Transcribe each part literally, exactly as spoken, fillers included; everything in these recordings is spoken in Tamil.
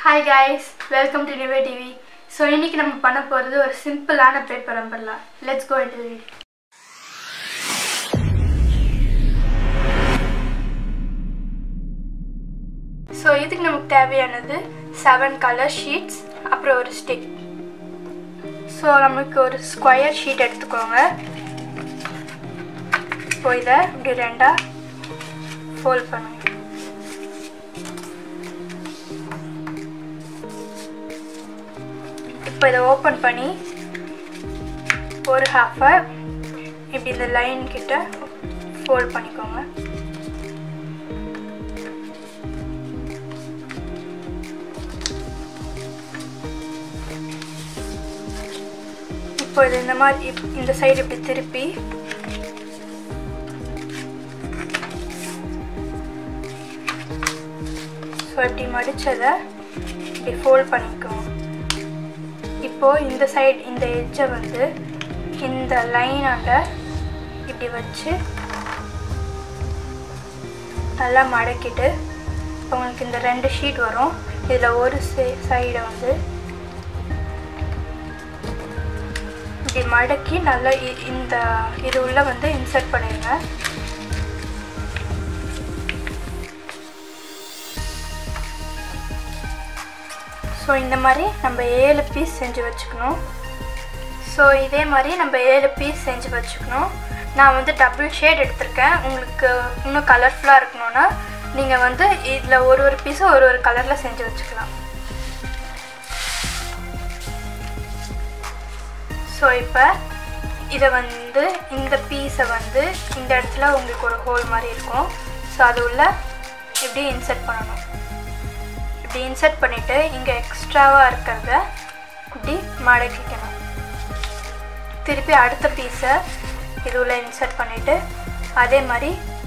Hi guys, welcome to Nive T V. So இன்னைக்கு நம்ம பண்ண போறது ஒரு சிம்பிளான paper umbrella. Let's go into it. So இதுக்கு நமக்கு தேவையானது seven color sheets அப்புறம் ஒரு stick. So நமக்கு ஒரு square sheet எடுத்துக்கோங்க. இப்போ இத இப்படி ரெண்டா fold பண்ணுங்க. இப்போ இத ஓபன் பண்ணி ஒரு half இப்படி இந்த லைன் கிட்ட fold பண்ணிக்கோங்க. இப்போ இந்த மாதிரி இந்த சைடு இப்படி திருப்பி இப்படி மடிச்சத இப்படி fold பண்ணிக்கோங்க. இப்போ இந்த சைடு இந்த எட்ஜை வந்து இந்த லைனாண்ட இப்படி வச்சு நல்லா மடக்கிட்டு உங்களுக்கு இந்த ரெண்டு ஷீட் வரும். இதில் ஒரு சைடை வந்து இப்படி மடக்கி நல்லா இந்த இது உள்ள வந்து இன்சர்ட் பண்ணிடுங்க. ஸோ இந்த மாதிரி நம்ம ஏழு பீஸ் செஞ்சு வச்சுக்கணும். ஸோ இதே மாதிரி நம்ம ஏழு பீஸ் செஞ்சு வச்சுக்கணும். நான் வந்து டபுள் ஷேட் எடுத்திருக்கேன். உங்களுக்கு இன்னும் கலர்ஃபுல்லாக இருக்கணும்னா நீங்கள் வந்து இதில் ஒரு ஒரு பீஸும் ஒரு ஒரு கலரில் செஞ்சு வச்சுக்கலாம். ஸோ இப்போ இதை வந்து இந்த பீஸை வந்து இந்த இடத்துல உங்களுக்கு ஒரு ஹோல் மாதிரி இருக்கும். ஸோ அது உள்ள இப்படி இன்சர்ட் பண்ணணும். இப்படி இன்சர்ட் பண்ணிவிட்டு இங்கே எக்ஸ்ட்ராவாக இருக்கிறத இப்படி மடக்கிக்கணும். திருப்பி அடுத்த பீஸை இது உள்ள இன்சர்ட் பண்ணிவிட்டு அதே மாதிரி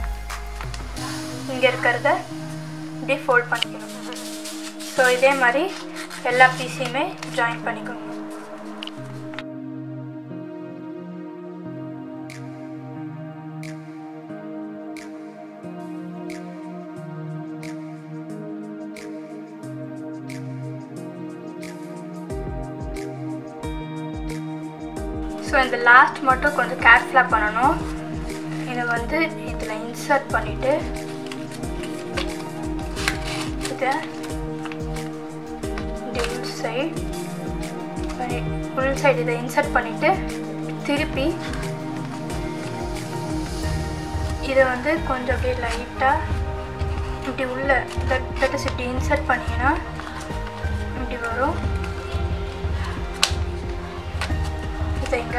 இங்கே இருக்கிறத இப்படி ஃபோல்ட் பண்ணிக்கணும். ஸோ இதே மாதிரி எல்லா பீஸையுமே ஜாயின் பண்ணிக்கணும். ஸோ இந்த லாஸ்ட் மட்டும் கொஞ்சம் கேர்ஃபுல்லாக பண்ணணும். இதை வந்து இதில் இன்சர்ட் பண்ணிவிட்டு இதை உள் சைடு உள் சைடு இதை இன்சர்ட் பண்ணிவிட்டு திருப்பி இதை வந்து கொஞ்சம் அப்படியே லைட்டாக இப்படி உள்ள தட்டஸ் இப்படி இன்சர்ட் பண்ணிங்கன்னா இப்படி வரும். இங்க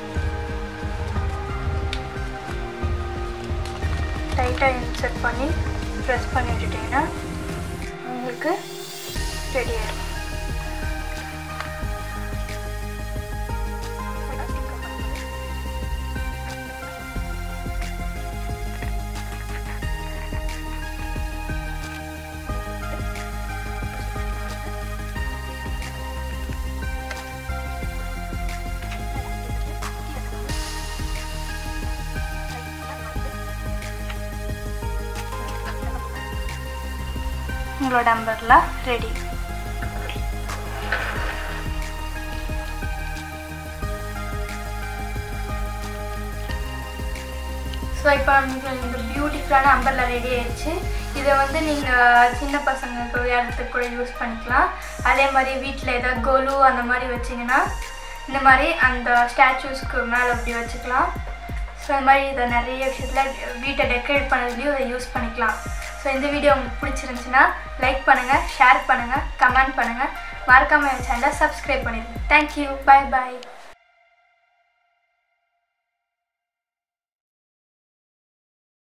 டைட்டாக இன்சர்ட் பண்ணி ப்ரெஸ் பண்ணி விட்டுட்டீங்கன்னா உங்களுக்கு ரெடி ஆகிடும். உங்களோட அம்பர்லா ரெடி. ஸோ இப்போ இந்த பியூட்டிஃபுல்லான அம்பர்லா ரெடி ஆயிடுச்சு. இதை வந்து நீங்கள் சின்ன பசங்களுக்கு விளையாடுறதுக்கு கூட யூஸ் பண்ணிக்கலாம். அதே மாதிரி வீட்டில் ஏதாவது கொலு அந்த மாதிரி வச்சிங்கன்னா இந்த மாதிரி அந்த ஸ்டாச்சூஸ்க்கு மேலே அப்படி வச்சுக்கலாம். ஸோ இந்த மாதிரி இதை நிறைய விஷயத்தில் வீட்டை டெக்கரேட் பண்ணுறதுலையும் இதை யூஸ் பண்ணிக்கலாம். ஸோ இந்த வீடியோ உங்களுக்கு பிடிச்சிருந்துச்சுன்னா லைக் பண்ணுங்கள், ஷேர் பண்ணுங்கள், கமெண்ட் பண்ணுங்கள், மறக்காமல் என் சேனலை சப்ஸ்கிரைப் பண்ணிடுங்க. தேங்க்யூ, பாய் பாய்.